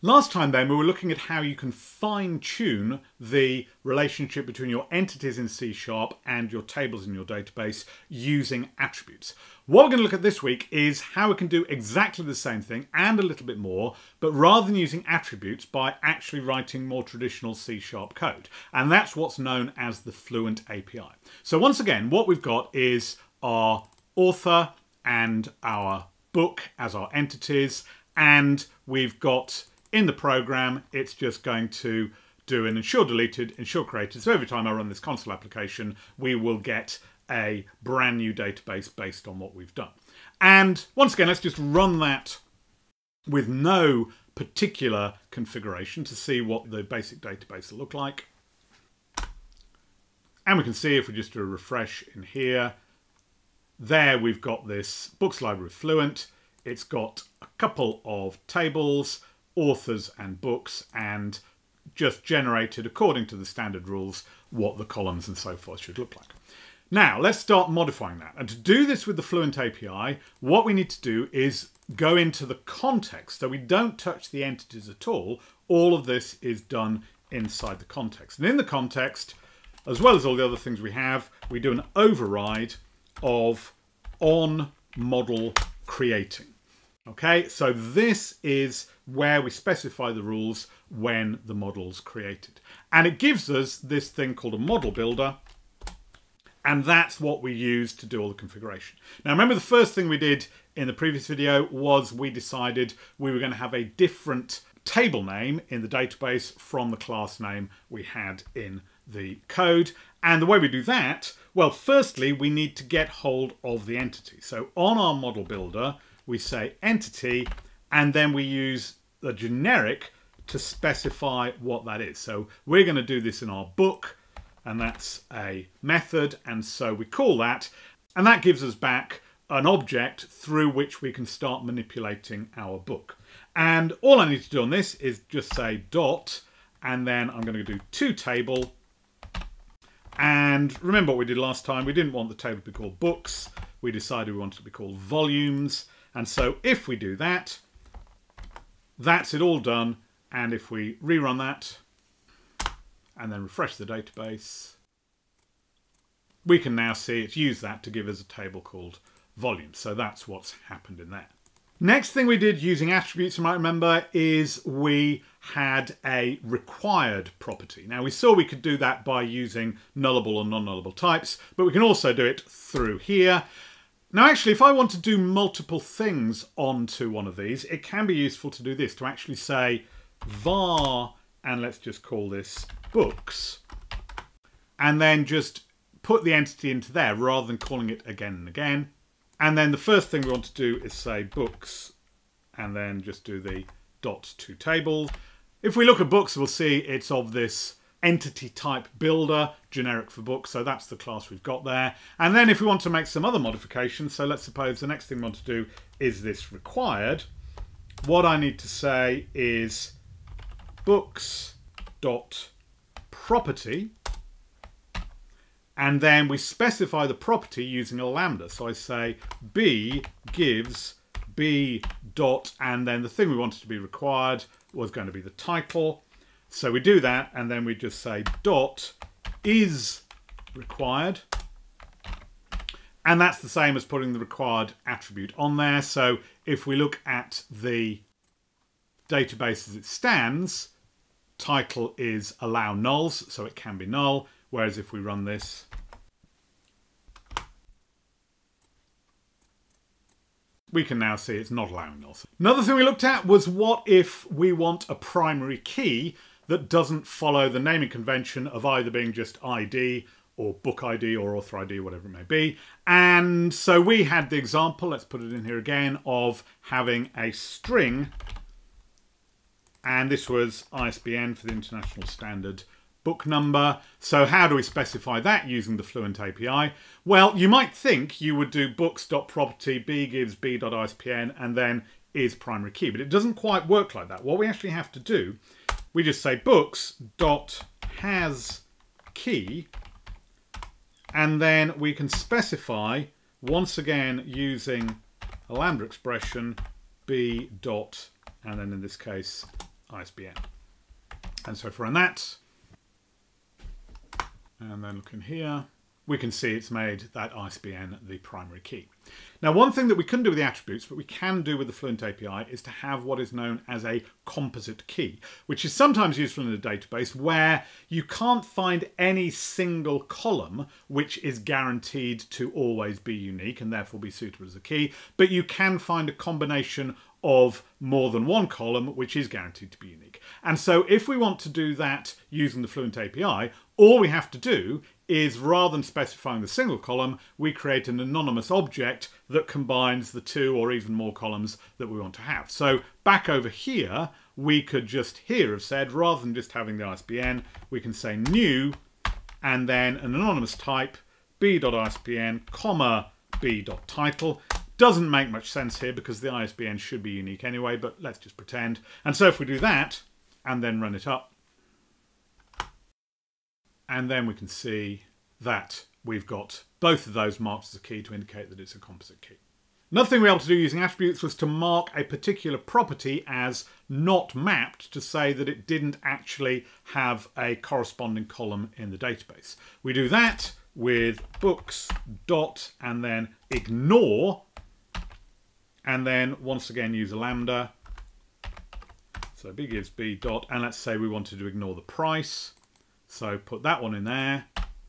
Last time then we were looking at how you can fine-tune the relationship between your entities in C# and your tables in your database using attributes. What we're going to look at this week is how we can do exactly the same thing and a little bit more, but rather than using attributes, by actually writing more traditional C# code. And that's what's known as the Fluent API. So once again, what we've got is our author and our book as our entities, and we've got in the program, it's just going to do an ensure deleted, ensure created. So every time I run this console application, we will get a brand new database based on what we've done. And once again, let's just run that with no particular configuration to see what the basic database will look like. And we can see if we just do a refresh in here, there we've got this books library with Fluent. It's got a couple of tables, authors and books, and just generated according to the standard rules what the columns and so forth should look like. Now let's start modifying that, and to do this with the Fluent API, what we need to do is go into the context, so we don't touch the entities at all. All of this is done inside the context, and in the context, as well as all the other things we have, we do an override of on model creating. Okay, so this is where we specify the rules when the model's created. And it gives us this thing called a model builder, and that's what we use to do all the configuration. Now remember, the first thing we did in the previous video was we decided we were going to have a different table name in the database from the class name we had in the code. And the way we do that, well, firstly, we need to get hold of the entity. So on our model builder, we say entity, and then we use the generic to specify what that is. So we're going to do this in our book, and that's a method, and so we call that, and that gives us back an object through which we can start manipulating our book. And all I need to do on this is just say dot, and then I'm going to do toTable. And remember what we did last time, we didn't want the table to be called books, we decided we wanted it to be called volumes. And so if we do that, that's it all done. And if we rerun that and then refresh the database, we can now see it's used that to give us a table called volumes. So that's what's happened in there. Next thing we did using attributes, you might remember, is we had a required property. Now we saw we could do that by using nullable or non-nullable types, but we can also do it through here. Now actually, if I want to do multiple things onto one of these, it can be useful to do this, to actually say var, and let's just call this books, and then just put the entity into there rather than calling it again and again. And then the first thing we want to do is say books, and then just do the dot toTable. If we look at books, we'll see it's of this entity type builder, generic for books, so that's the class we've got there. And then if we want to make some other modifications, so let's suppose the next thing we want to do is this required, what I need to say is books dot property, and then we specify the property using a lambda. So I say b gives b dot, and then the thing we wanted to be required was going to be the title. So we do that, and then we just say dot is required. And that's the same as putting the required attribute on there. So if we look at the database as it stands, title is allow nulls, so it can be null. Whereas if we run this, we can now see it's not allowing nulls. Another thing we looked at was what if we want a primary key that doesn't follow the naming convention of either being just ID or book ID or author ID, whatever it may be. And so we had the example, let's put it in here again, of having a string, and this was ISBN for the International Standard book number. So how do we specify that using the Fluent API? Well, you might think you would do books.property, b gives b.isbn, and then is primary key, but it doesn't quite work like that. What we actually have to do, we just say books.hasKey, and then we can specify, once again using a lambda expression, b dot, and then in this case ISBN. And so if we run that, and then look in here, we can see it's made that ISBN the primary key. Now, one thing that we couldn't do with the attributes, but we can do with the Fluent API, is to have what is known as a composite key, which is sometimes useful in a database where you can't find any single column which is guaranteed to always be unique and therefore be suitable as a key, but you can find a combination of more than one column which is guaranteed to be unique. And so if we want to do that using the Fluent API, all we have to do is, rather than specifying the single column, we create an anonymous object that combines the two or even more columns that we want to have. So back over here, we could just here have said, rather than just having the ISBN, we can say new and then an anonymous type b.isbn, comma b.title. Doesn't make much sense here because the ISBN should be unique anyway, but let's just pretend. And so if we do that and then run it up, and then we can see that we've got both of those marked as a key to indicate that it's a composite key. Another thing we were able to do using attributes was to mark a particular property as not mapped to say that it didn't actually have a corresponding column in the database. We do that with books dot and then ignore, and then once again use a lambda. So b gives b dot, and let's say we wanted to ignore the price. So put that one in there.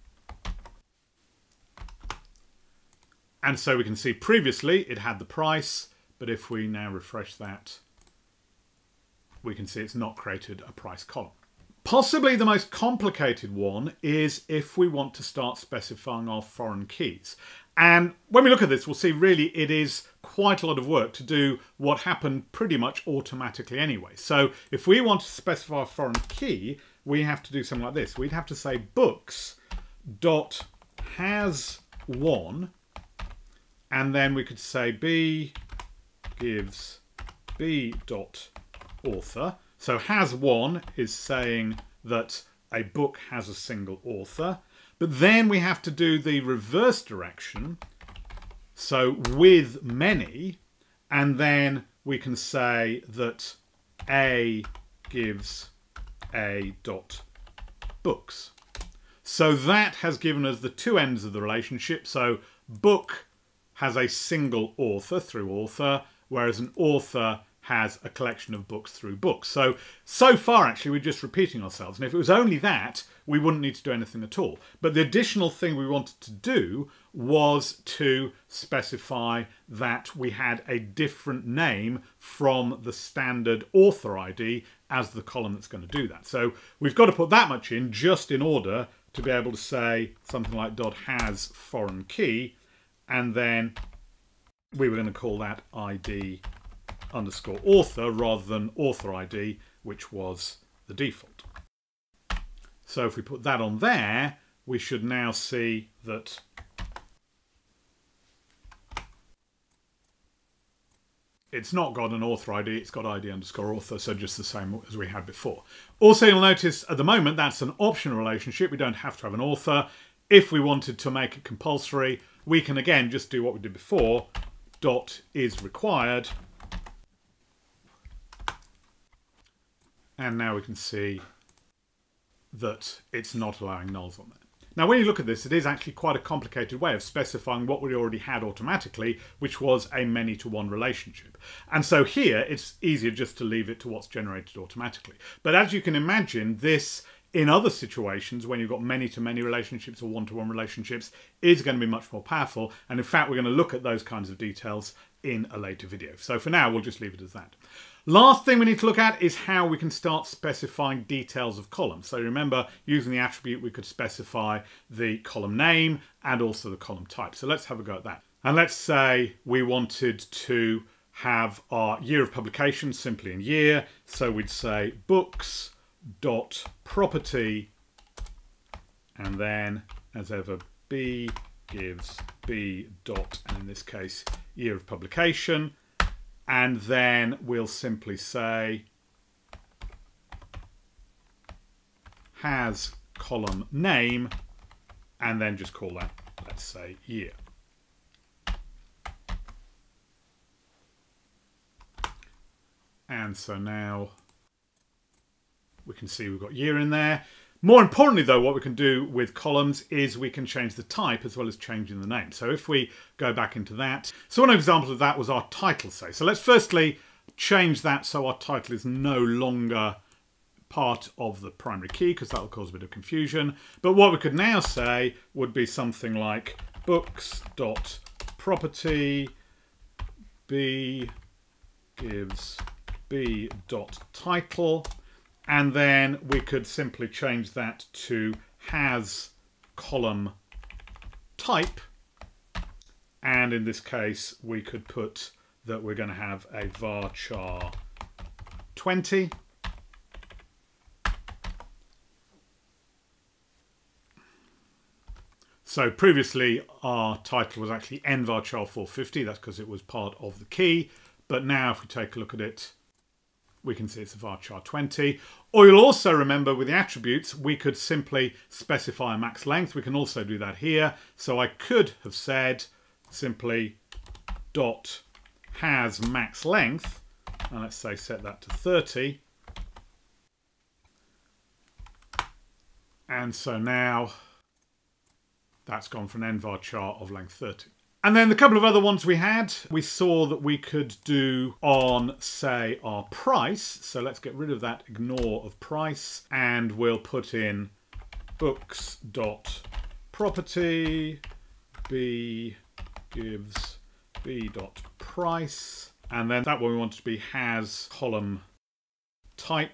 And so we can see previously it had the price, but if we now refresh that, we can see it's not created a price column. Possibly the most complicated one is if we want to start specifying our foreign keys. And when we look at this, we'll see really it is quite a lot of work to do what happened pretty much automatically anyway. So if we want to specify a foreign key, we have to do something like this. We'd have to say books dot has one, and then we could say b gives b dot author. So has one is saying that a book has a single author, but then we have to do the reverse direction. So with many, and then we can say that a gives a dot books. So that has given us the two ends of the relationship. So book has a single author through author, whereas an author has a collection of books through books. So far actually we're just repeating ourselves, and if it was only that we wouldn't need to do anything at all. But the additional thing we wanted to do was to specify that we had a different name from the standard author ID as the column that's going to do that. So we've got to put that much in just in order to be able to say something like .has foreign key, and then we were going to call that ID underscore author rather than author ID, which was the default. So if we put that on there, we should now see that it's not got an author ID, it's got ID underscore author, so just the same as we had before. Also, you'll notice at the moment that's an optional relationship. We don't have to have an author. If we wanted to make it compulsory, we can again just do what we did before, dot is required. And now we can see that it's not allowing nulls on there. Now, when you look at this, it is actually quite a complicated way of specifying what we already had automatically, which was a many-to-one relationship. And so here, it's easier just to leave it to what's generated automatically. But as you can imagine, this, in other situations, when you've got many-to-many relationships or one-to-one relationships, is going to be much more powerful. And in fact, we're going to look at those kinds of details in a later video. So for now, we'll just leave it as that. Last thing we need to look at is how we can start specifying details of columns. So remember, using the attribute, we could specify the column name and also the column type. So let's have a go at that. And let's say we wanted to have our year of publication simply in year. So we'd say books.property, and then as ever, b gives b dot, and in this case, year of publication. And then we'll simply say has column name, and then just call that, let's say, year. And so now We can see we've got year in there. More importantly though, what we can do with columns is we can change the type as well as changing the name. So if we go back into that, so one example of that was our title, say. So let's firstly change that so our title is no longer part of the primary key, because that will cause a bit of confusion. But what we could now say would be something like books.property b gives b.title, and then we could simply change that to has column type, and in this case we could put that we're going to have a varchar 20. So previously our title was actually nvarchar 450, that's because it was part of the key. But now if we take a look at it, we can see it's a varchar 20. Or you'll also remember with the attributes, we could simply specify a max length. We can also do that here. So I could have said simply dot has max length, and let's say set that to 30. And so now that's gone for an nvarchar of length 30. And then the couple of other ones we had, we saw that we could do on, say, our price. So let's get rid of that ignore of price, and we'll put in books.property b gives b.price. And then that one we want to be has column type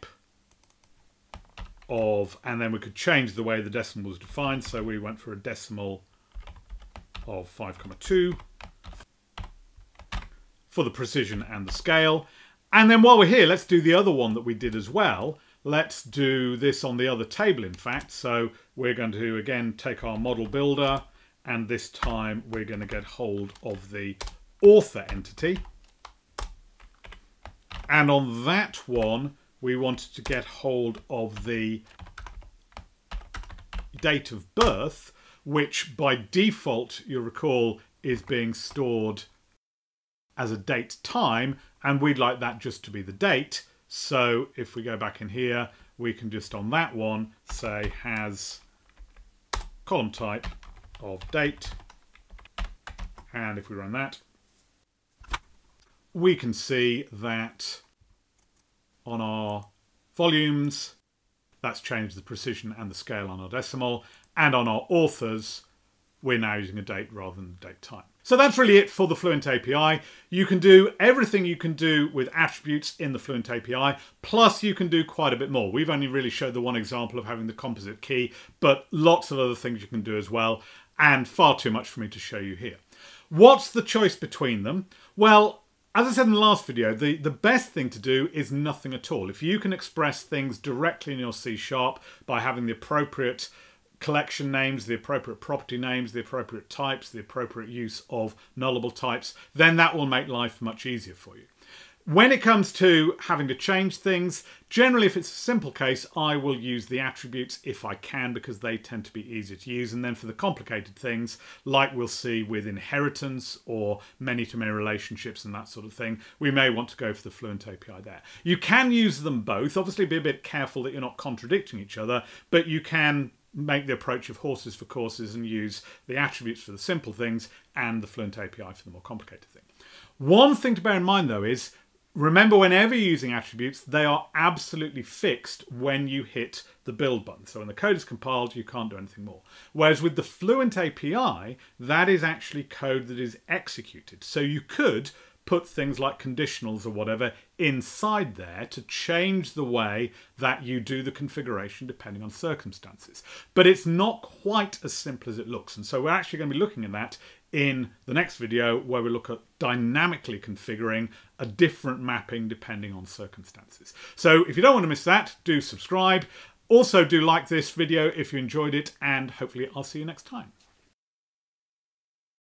of, and then we could change the way the decimal was defined. So we went for a decimal of 5,2 for the precision and the scale. And then while we're here, let's do the other one that we did as well. Let's do this on the other table, in fact. So we're going to, again, take our model builder, and this time we're going to get hold of the author entity. And on that one, we wanted to get hold of the date of birth, which by default, you'll recall, is being stored as a date time, and we'd like that just to be the date. So if we go back in here, we can just on that one say has column type of date, and if we run that, we can see that on our volumes, that's changed the precision and the scale on our decimal, and on our authors, we're now using a date rather than date time. So that's really it for the Fluent API. You can do everything you can do with attributes in the Fluent API, plus you can do quite a bit more. We've only really showed the one example of having the composite key, but lots of other things you can do as well, and far too much for me to show you here. What's the choice between them? Well, as I said in the last video, the best thing to do is nothing at all. If you can express things directly in your C# by having the appropriate collection names, the appropriate property names, the appropriate types, the appropriate use of nullable types, then that will make life much easier for you. When it comes to having to change things, generally if it's a simple case, I will use the attributes if I can, because they tend to be easier to use. And then for the complicated things, like we'll see with inheritance or many-to-many relationships and that sort of thing, we may want to go for the Fluent API there. You can use them both. Obviously be a bit careful that you're not contradicting each other, but you can make the approach of horses for courses and use the attributes for the simple things and the Fluent API for the more complicated thing. One thing to bear in mind though is, remember, whenever you're using attributes, they are absolutely fixed when you hit the build button. So when the code is compiled, you can't do anything more. Whereas with the Fluent API, that is actually code that is executed. So you could put things like conditionals or whatever inside there to change the way that you do the configuration depending on circumstances. But it's not quite as simple as it looks. And so we're actually going to be looking at that in the next video, where we look at dynamically configuring a different mapping depending on circumstances. So if you don't want to miss that, do subscribe. Also do like this video if you enjoyed it, and hopefully I'll see you next time.